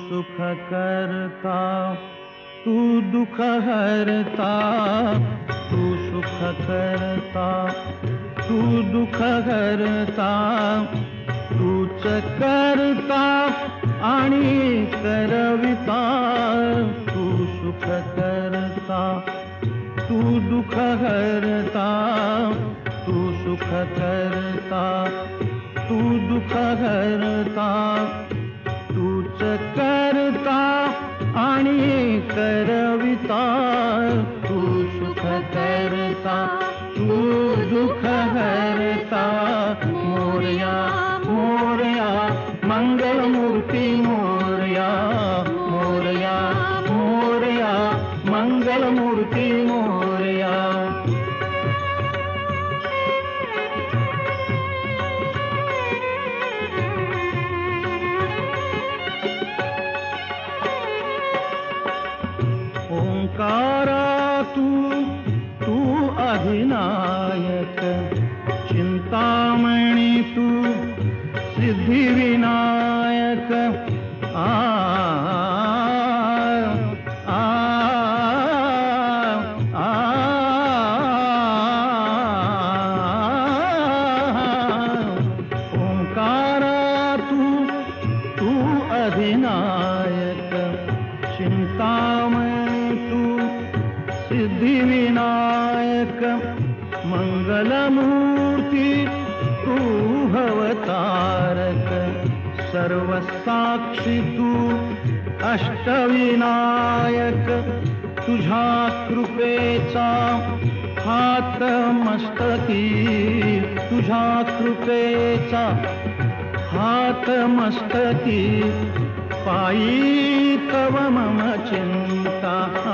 सुख करता, तू दुख हरता, तू सुख करता, तू दुख हरता, तूच करता आणि करविता, तू सुख करता, तू दुख हरता, तू सुख करता, तू दुख हरता, तूच करता आणि करविता, तू सुख करता, तू दुख हरता. मोरया मोरया मंगलमूर्ती मोरया, मोरया मोरया मंगलमूर्ती मोरया. ओंकारा तू अधिनायक, चिंतामणी तू सिद्धिविनायक. आ आ आ ओंकारा तू अधिनायक, चिंतामणी तू सिद्धिविनायक. मंगलमूर्ती तू भवतारक, सर्वसाक्षी तू अष्टविनायक. तुझ्या कृपेचा हात मस्तकी, तुझ्या कृपेचा हात मस्तकी. पायी तव मम चिंता,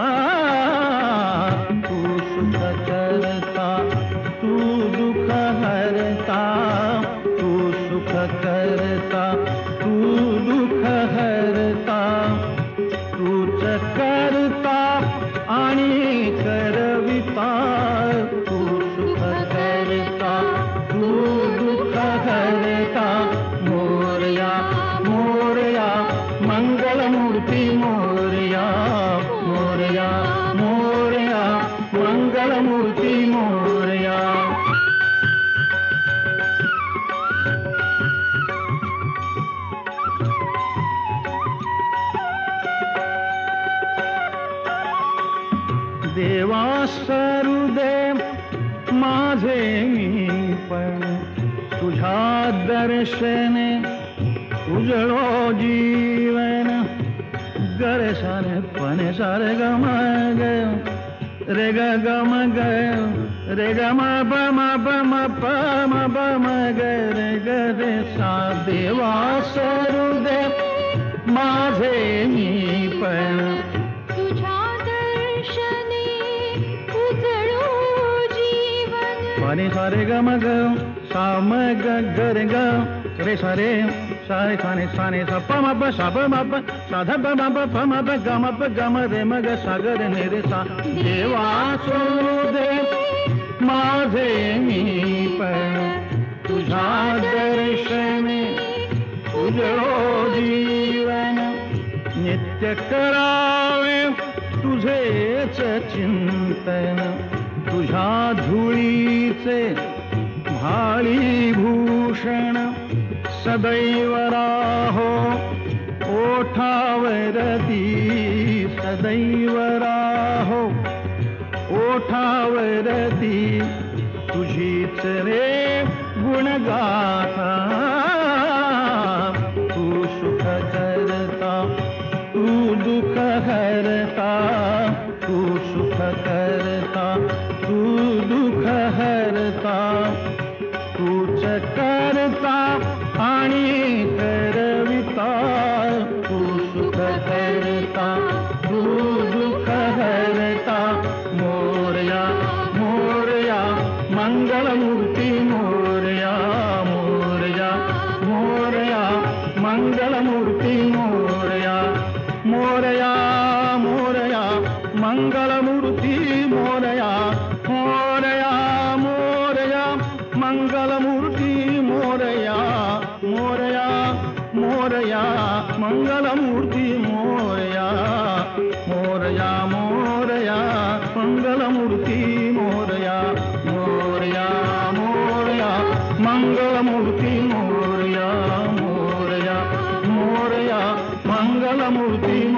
तू सुख करता, तू दुख हरता, तू सुख करता, तू दुख हरता. तूच करता आणि करविता, तू सुख करता, तू दुख हरता. मोरया मोरया मंगलमूर्ती मोरया, मोरया मोरया मंगलमूर्ती मोरया. देवा सरुदेव माझे मी पण, तुझ्या दर्शने उजळो जीवन. गरे सारे पने सारे गम ग रे ग गम ग रे ग म प म प म प म प म ग रे ग रे सा. देवा सरुदेव माझे मी पण, तुझ्या दर्शने उजळो जीवन. पने सारे गम ग सा म ग ग रे ग रे सारे सारे साने साने सा प म प सा प म प सा ध प म प प म प ग म प ग म रे म ग सा ग रे ने रे सा. देवा सरुदेव माझे मी पण, तुझ्या दर्शने उजळो जीवन. नित्य करावे तुझेच चिंतन, तुझ्या धुळीचे भाळी भूषण. सदैव राहो ओठावरती, सदैव राहो ओठावरती. तुझीच रे गुणगाथा, तू सुख करता, तू दुख हरता, तू सुख करता, तू दुख हरता. तूच करता आणि करविता, तू सुख करता, तू दुख हरता. मोरया मोरया मंगलमूर्ती मोरया, मोरया मोरया मंगलमूर्ती मोरया. मोरया मोरया मंगलमूर्ती मोरया, मोरया मोरया मंगलमूर्ती मोरया, मोरया मोरया मंगलमूर्ती मोरया. मंगलमूर्ती मोरया मोरया मोरया मंगलमूर्ती